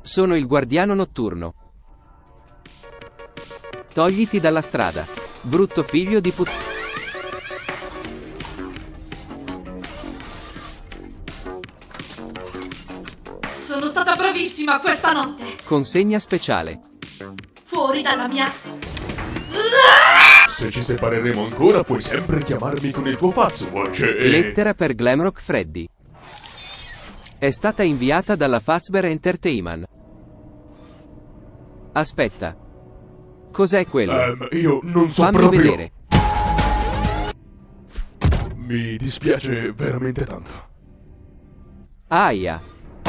Sono il guardiano notturno. Togliti dalla strada, brutto figlio di put... Sono stata bravissima questa notte. Consegna speciale. Fuori dalla mia... Se ci separeremo ancora, puoi sempre chiamarmi con il tuo Fazwatch e... Lettera per Glamrock Freddy. È stata inviata dalla Fazbear Entertainment. Aspetta. Cos'è quello? Io non so Fammi proprio... vedere. Mi dispiace veramente tanto. Aia.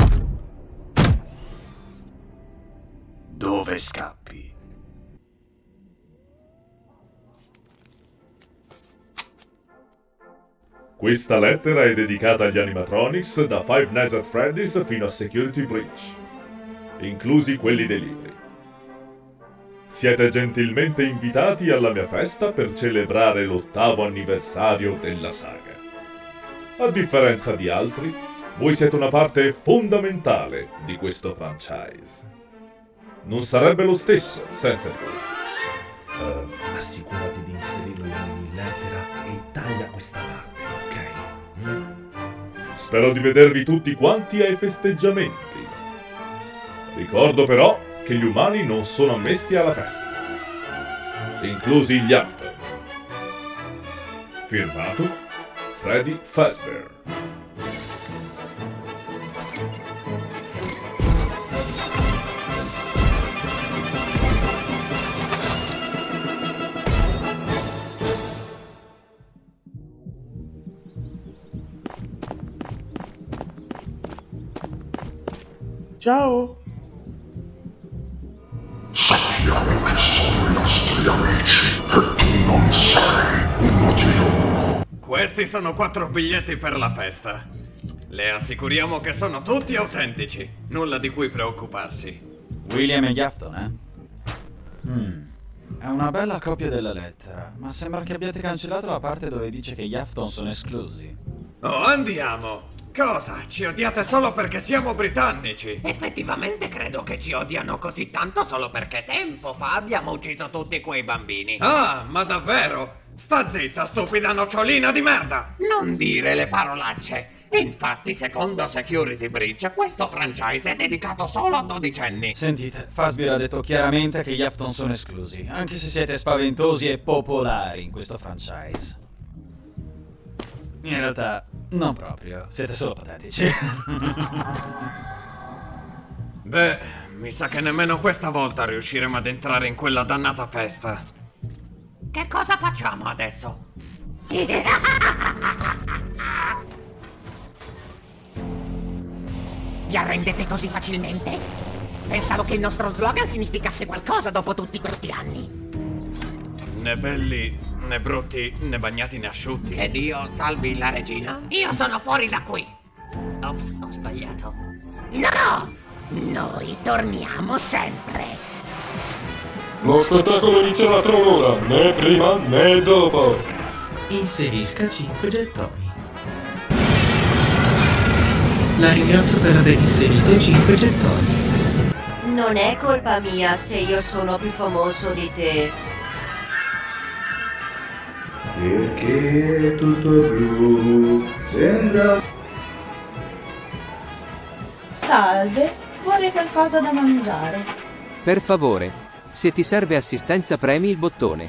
Dove scappi? Questa lettera è dedicata agli animatronics da Five Nights at Freddy's fino a Security Breach, inclusi quelli dei libri. Siete gentilmente invitati alla mia festa per celebrare l'8º anniversario della saga. A differenza di altri, voi siete una parte fondamentale di questo franchise. Non sarebbe lo stesso senza di voi. Assicurati di inserirlo in ogni lettera e taglia questa parte, ok? Spero di vedervi tutti quanti ai festeggiamenti. Ricordo però che gli umani non sono ammessi alla festa, inclusi gli after. Firmato Freddy Fazbear. Ciao! Sappiamo che sono i nostri amici e tu non sei uno di loro. Questi sono 4 biglietti per la festa. Le assicuriamo che sono tutti autentici, nulla di cui preoccuparsi. William e Yafton, È una bella copia della lettera, ma sembra che abbiate cancellato la parte dove dice che Yafton sono esclusi. Oh, andiamo! Cosa? Ci odiate solo perché siamo britannici? Effettivamente credo che ci odiano così tanto solo perché tempo fa abbiamo ucciso tutti quei bambini. Ah, ma davvero? Sta zitta, stupida nocciolina di merda! Non dire le parolacce. Infatti, secondo Security Breach, questo franchise è dedicato solo a dodicenni. Sentite, Fazbear ha detto chiaramente che gli Yafton sono esclusi, anche se siete spaventosi e popolari in questo franchise. In realtà, non proprio, siete solo patetici. Beh, mi sa che nemmeno questa volta riusciremo ad entrare in quella dannata festa. Che cosa facciamo adesso? Vi arrendete così facilmente? Pensavo che il nostro slogan significasse qualcosa dopo tutti questi anni. Né belli, né brutti, né bagnati né asciutti. Che Dio salvi la regina. Io sono fuori da qui. Ops, ho sbagliato. No! Noi torniamo sempre. Lo spettacolo inizierà tra un'ora, né prima né dopo. Inserisca 5 gettoni. La ringrazio per aver inserito 5 gettoni. Non è colpa mia se io sono più famoso di te. Perché è tutto blu? Sembra... Salve, vorrei qualcosa da mangiare. Per favore, se ti serve assistenza premi il bottone.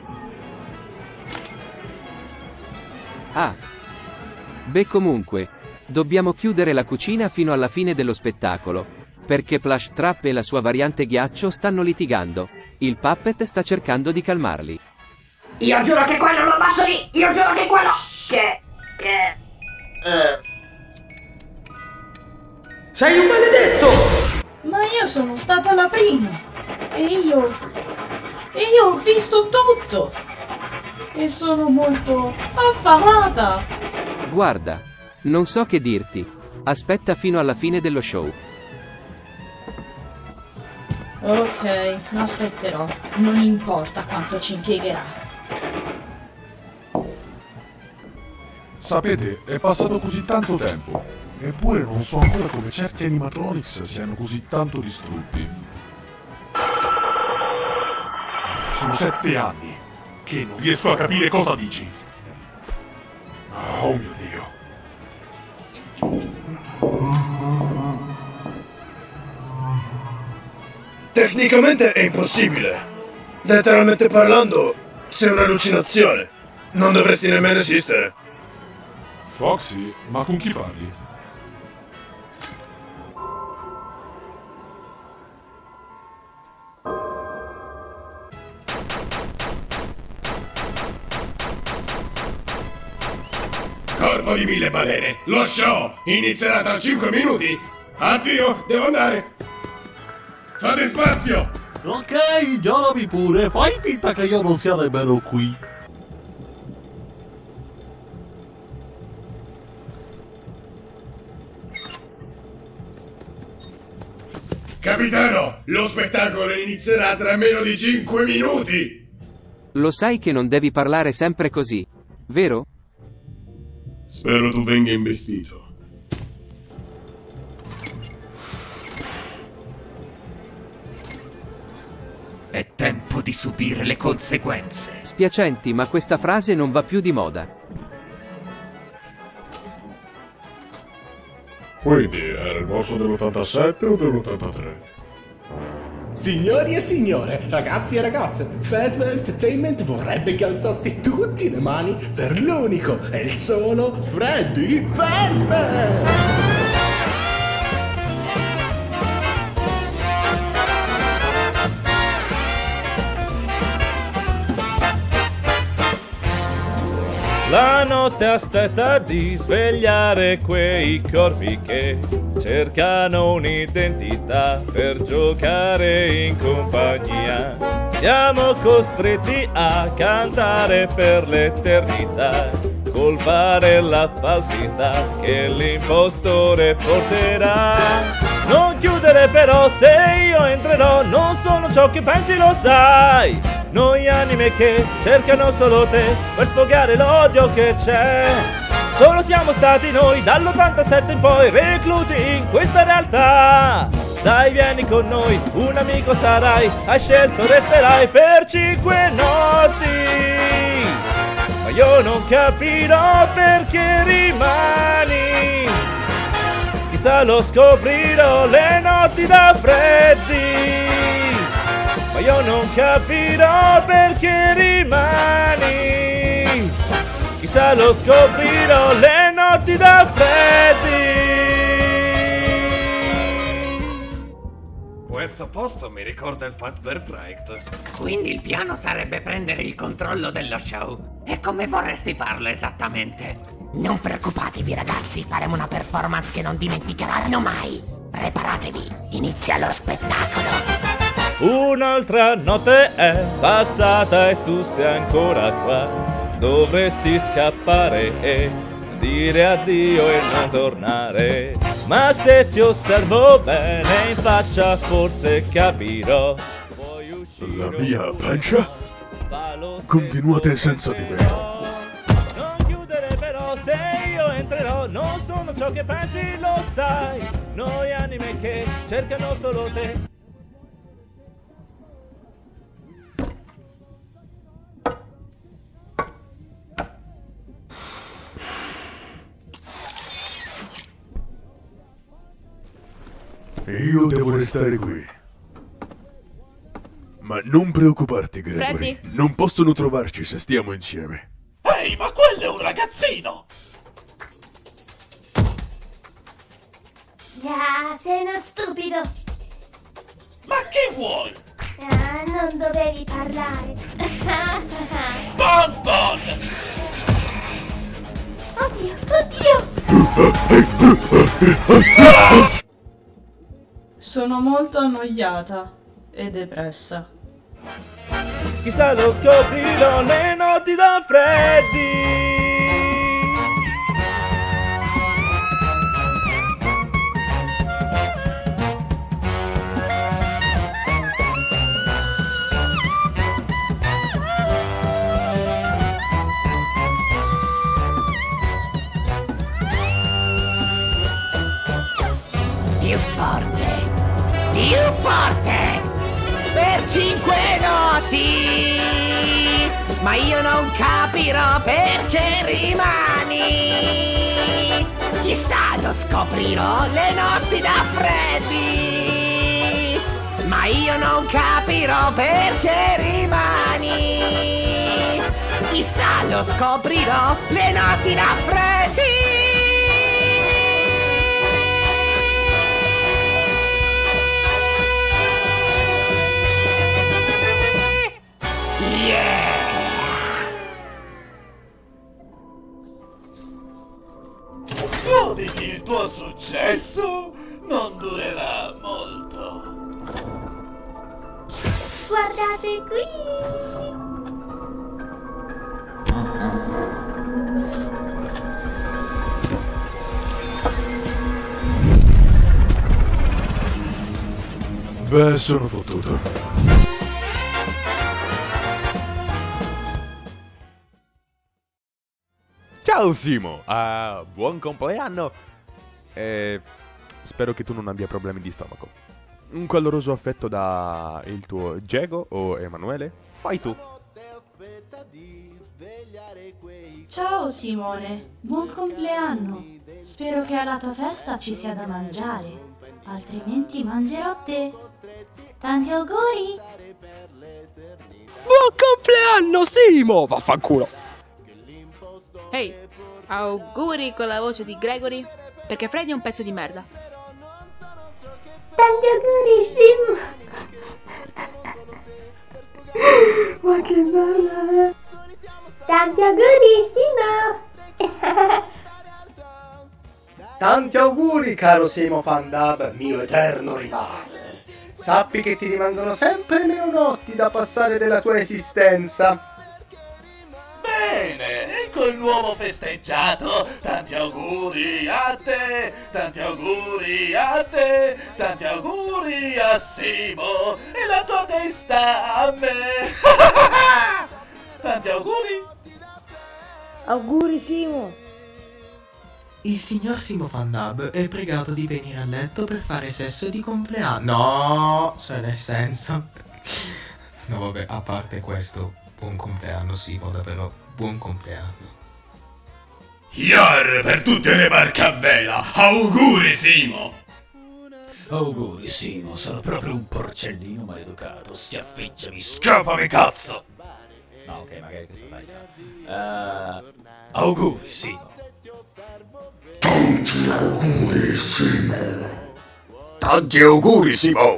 Ah. Beh, comunque, dobbiamo chiudere la cucina fino alla fine dello spettacolo, perché Plush Trap e la sua variante ghiaccio stanno litigando. Il puppet sta cercando di calmarli. Io giuro che quello lo ammazzo lì! Io giuro che quello... Sei un maledetto! Ma io sono stata la prima. E io ho visto tutto. E sono molto affamata. Guarda, non so che dirti. Aspetta fino alla fine dello show. Ok, aspetterò. Non importa quanto ci impiegherà. Sapete, è passato così tanto tempo. Eppure non so ancora come certi animatronics siano così tanto distrutti. Sono 7 anni che non riesco a capire cosa dici. Oh mio Dio. Tecnicamente è impossibile. Letteralmente parlando, sei un'allucinazione. Non dovresti nemmeno esistere. Foxy, ma con chi parli? Corpo di 1000 balene, lo show inizierà tra 5 minuti. Addio, devo andare. Fate spazio. Ok, ignorami pure, fai finta che io non sia nemmeno qui. Capitano, lo spettacolo inizierà tra meno di 5 minuti. Lo sai che non devi parlare sempre così, vero? Spero tu venga investito. È tempo di subire le conseguenze. Spiacenti, ma questa frase non va più di moda. Quindi era il boss dell'87 o dell'83? Signori e signore, ragazzi e ragazze, Phasma Entertainment vorrebbe che alzaste tutti le mani per l'unico e il solo Freddy Fazbear! La notte aspetta di svegliare quei corpi che cercano un'identità per giocare in compagnia. Siamo costretti a cantare per l'eternità, colpare la falsità che l'impostore porterà. Non chiudere però, se io entrerò non sono ciò che pensi, lo sai. Noi anime che cercano solo te per sfogare l'odio che c'è. Solo siamo stati noi dall'87 in poi reclusi in questa realtà. Dai, vieni con noi, un amico sarai, hai scelto resterai per 5 notti. Ma io non capirò perché rimani. Chissà, lo scoprirò le notti da Freddy. Ma io non capirò perché rimani. Chissà, lo scoprirò le notti da Freddy. Questo posto mi ricorda il Fazbear Fright. Quindi il piano sarebbe prendere il controllo dello show. E come vorresti farlo esattamente? Non preoccupatevi ragazzi, faremo una performance che non dimenticheranno mai. Preparatevi, inizia lo spettacolo. Un'altra notte è passata e tu sei ancora qua. Dovresti scappare e dire addio e non tornare. Ma se ti osservo bene in faccia forse capirò. La mia pancia? Continuate senza di me. Non chiudere però, se io entrerò non sono ciò che pensi, lo sai. Noi anime che cercano solo te. Io devo restare qui. Ma non preoccuparti, Gregory. Freddy? Non possono trovarci se stiamo insieme. Ehi, ma quello è un ragazzino! Già, sei uno stupido. Ma che vuoi? Ah, non dovevi parlare. Bon Bon! Oddio, oddio! Sono molto annoiata e depressa. Chissà, lo scoprirò le notti da Freddy. forte. Più forte. Per 5 notti. Ma io non capirò perché rimani. Chissà, lo scoprirò le notti da Freddy. Ma io non capirò perché rimani. Chissà, lo scoprirò le notti da Freddy. Yeah! Goditi il tuo successo, non durerà molto. Guardate qui! Beh, sono fottuto. Ciao Simo, buon compleanno. Spero che tu non abbia problemi di stomaco. Un caloroso affetto da il tuo Diego o Emanuele? Fai tu. Ciao Simone, buon compleanno. Spero che alla tua festa ci sia da mangiare, altrimenti mangerò te. Tanti auguri! Buon compleanno Simo! Vaffanculo! Ehi, auguri con la voce di Gregory, perché Freddy è un pezzo di merda. Tanti auguri, Simo! Ma che bella! Tanti auguri, Simo! Tanti auguri, caro Simo Fandab, mio eterno rivale. Sappi che ti rimangono sempre meno notti da passare della tua esistenza. Bene, e col nuovo festeggiato, tanti auguri a te, tanti auguri a te, tanti auguri a Simo e la tua testa a me. Tanti auguri. Auguri Simo. Il signor Simo Fandab è pregato di venire a letto per fare sesso di compleanno. No, cioè nel senso... No vabbè, a parte questo, buon compleanno Simo, davvero, buon compleanno. Yar per tutte le barche a vela, auguri Simo! Auguri Simo, sono proprio un porcellino maleducato, schiaffeggiami, Scappami cazzo! No, ok, magari questa taglia. Auguri Simo. Tanti auguri, Simo. Tanti auguri, Simo.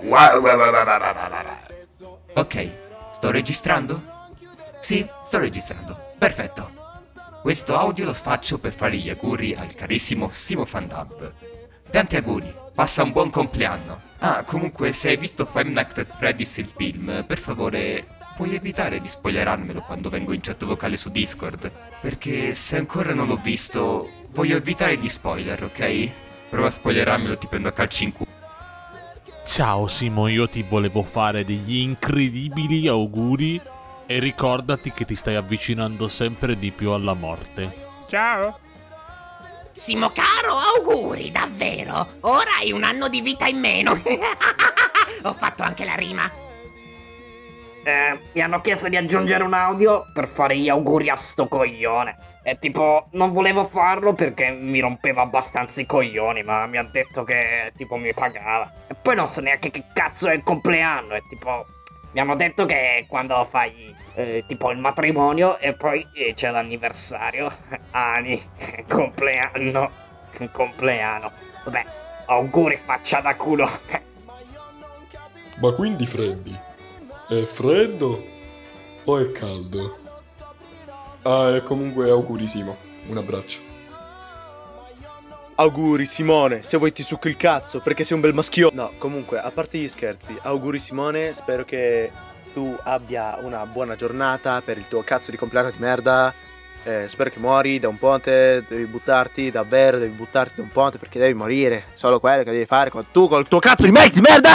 Ok, sto registrando? Sì, sto registrando. Perfetto. Questo audio lo faccio per fare gli auguri al carissimo Simo Fandab. Tanti auguri, passa un buon compleanno. Ah, comunque, se hai visto Five Nights at Freddy's il film, per favore, puoi evitare di spoilerarmelo quando vengo in chat vocale su Discord? Perché se ancora non l'ho visto... voglio evitare gli spoiler, ok? Prova a spoilerarmelo, ti prendo a calci in culo. Ciao Simo, io ti volevo fare degli incredibili auguri e ricordati che ti stai avvicinando sempre di più alla morte. Ciao! Simo caro, auguri, davvero! Ora hai un anno di vita in meno! Ho fatto anche la rima! Mi hanno chiesto di aggiungere un audio per fare gli auguri a sto coglione. E tipo, non volevo farlo perché mi rompeva abbastanza i coglioni, ma mi ha detto che tipo mi pagava. E poi non so neanche che cazzo è il compleanno, e tipo, mi hanno detto che quando fai tipo il matrimonio e poi c'è l'anniversario. Ani, compleanno, Vabbè, auguri faccia da culo. Ma quindi Freddy, è freddo o è caldo? Ah, e comunque auguri Simo, un abbraccio. Auguri Simone, se vuoi ti succo il cazzo perché sei un bel maschio. No, comunque, a parte gli scherzi, auguri Simone, spero che tu abbia una buona giornata per il tuo cazzo di compleanno di merda. Spero che muori da un ponte, devi buttarti, davvero devi buttarti da un ponte perché devi morire. Solo quello che devi fare tu col tuo cazzo di merda.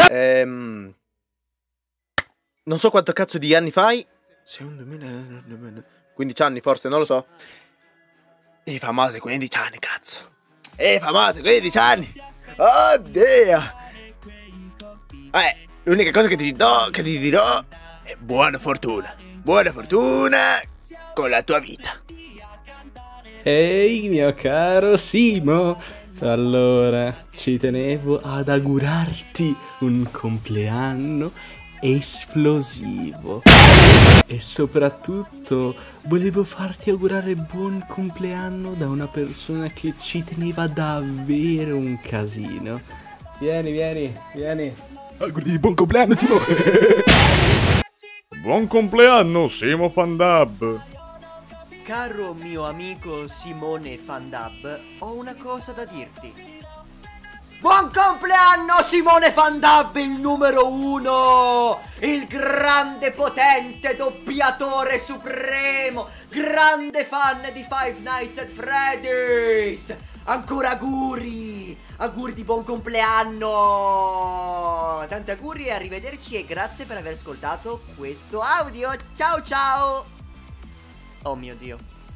Non so quanto cazzo di anni fai. Sei un 2000... 15 anni forse, non lo so. I famosi 15 anni, cazzo. I famosi 15 anni. Oddio! L'unica cosa che ti dirò è buona fortuna. Buona fortuna con la tua vita. Ehi, mio caro Simo. Allora, ci tenevo ad augurarti un compleanno esplosivo. E soprattutto volevo farti augurare buon compleanno da una persona che ci teneva davvero un casino. Vieni. Auguri di buon compleanno, Simo. Buon compleanno, Simo Fandab. Caro mio amico Simone Fandab, ho una cosa da dirti. Buon compleanno Simone Fandab, il numero 1! Il grande potente doppiatore supremo, grande fan di Five Nights at Freddy's! Ancora auguri! Auguri di buon compleanno! Tanti auguri e arrivederci e grazie per aver ascoltato questo audio. Ciao! Oh mio Dio.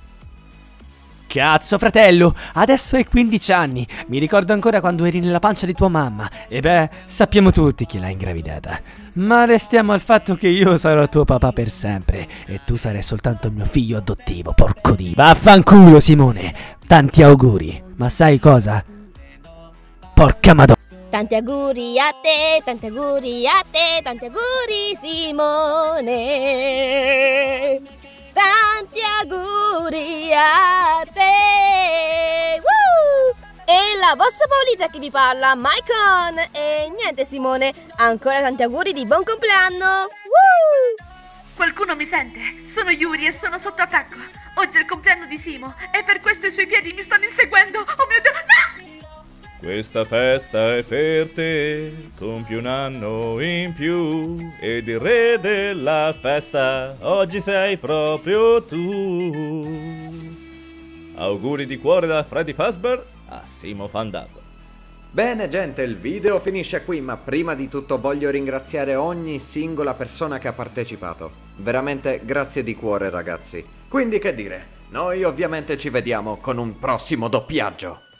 Cazzo fratello, adesso hai 15 anni. Mi ricordo ancora quando eri nella pancia di tua mamma. E beh, sappiamo tutti chi l'ha ingravidata. Ma restiamo al fatto che io sarò tuo papà per sempre e tu sarai soltanto il mio figlio adottivo, porco di. Vaffanculo Simone, tanti auguri. Ma sai cosa? Porca madonna. Tanti auguri a te, tanti auguri a te, tanti auguri Simone. Tanti auguri a te. E la vostra Paolita che vi parla, Maicon. E niente Simone, ancora tanti auguri di buon compleanno. Qualcuno mi sente? Sono Yuri e sono sotto attacco. Oggi è il compleanno di Simo e per questo i suoi piedi mi stanno inseguendo. Oh mio Dio, no! Questa festa è per te, compi un anno in più ed il re della festa oggi sei proprio tu. Auguri di cuore da Freddy Fazbear a Simo Fandab. Bene gente, il video finisce qui, ma prima di tutto voglio ringraziare ogni singola persona che ha partecipato. Veramente grazie di cuore ragazzi. Quindi che dire, noi ovviamente ci vediamo con un prossimo doppiaggio.